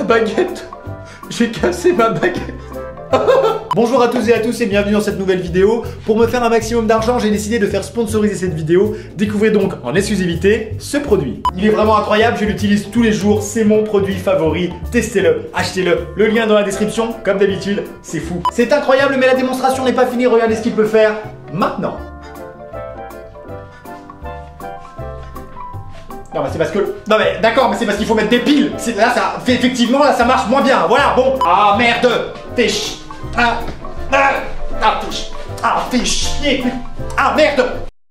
ma baguette. J'ai cassé ma baguette. Bonjour à tous et bienvenue dans cette nouvelle vidéo. Pour me faire un maximum d'argent, j'ai décidé de faire sponsoriser cette vidéo. Découvrez donc en exclusivité ce produit. Il est vraiment incroyable, je l'utilise tous les jours, c'est mon produit favori. Testez-le, achetez-le, le lien dans la description, comme d'habitude, c'est fou. C'est incroyable, mais la démonstration n'est pas finie, regardez ce qu'il peut faire maintenant. Non mais c'est parce que... Non mais d'accord, mais c'est parce qu'il faut mettre des piles. Là ça fait effectivement, là ça marche moins bien. Voilà, bon. Ah merde. Fais chier. Fais chier. Ah merde.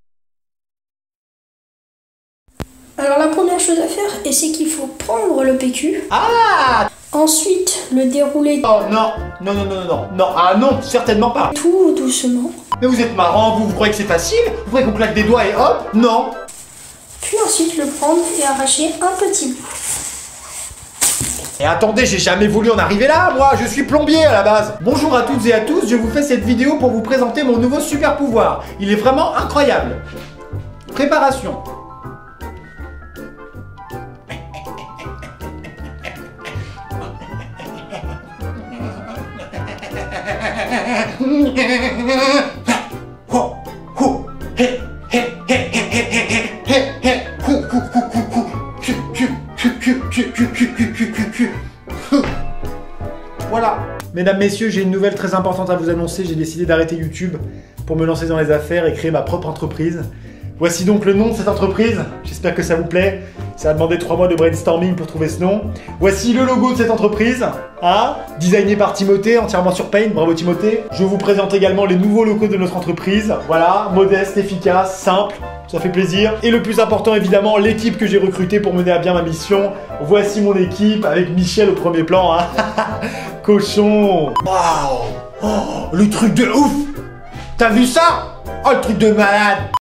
Alors la première chose à faire, c'est qu'il faut prendre le PQ. Ah. Ensuite, le dérouler. Oh non. Non. Ah non, certainement pas. Tout doucement. Mais vous êtes marrant, vous croyez que c'est facile? Vous croyez qu'on claque des doigts et hop? Non. Puis ensuite le prendre et arracher un petit bout. Et attendez, j'ai jamais voulu en arriver là, moi, je suis plombier à la base. Bonjour à toutes et à tous, je vous fais cette vidéo pour vous présenter mon nouveau super pouvoir. Il est vraiment incroyable. Préparation. Voilà. Mesdames, messieurs, j'ai une nouvelle très importante à vous annoncer. J'ai décidé d'arrêter YouTube pour me lancer dans les affaires et créer ma propre entreprise. Voici donc le nom de cette entreprise. J'espère que ça vous plaît. Ça a demandé 3 mois de brainstorming pour trouver ce nom. Voici le logo de cette entreprise. Hein, designé par Timothée, entièrement sur Paint. Bravo Timothée. Je vous présente également les nouveaux locaux de notre entreprise. Voilà, modeste, efficace, simple. Ça fait plaisir. Et le plus important, évidemment, l'équipe que j'ai recrutée pour mener à bien ma mission. Voici mon équipe avec Michel au premier plan. Hein. Cochon. Waouh. Oh, le truc de ouf. T'as vu ça? Oh, le truc de malade.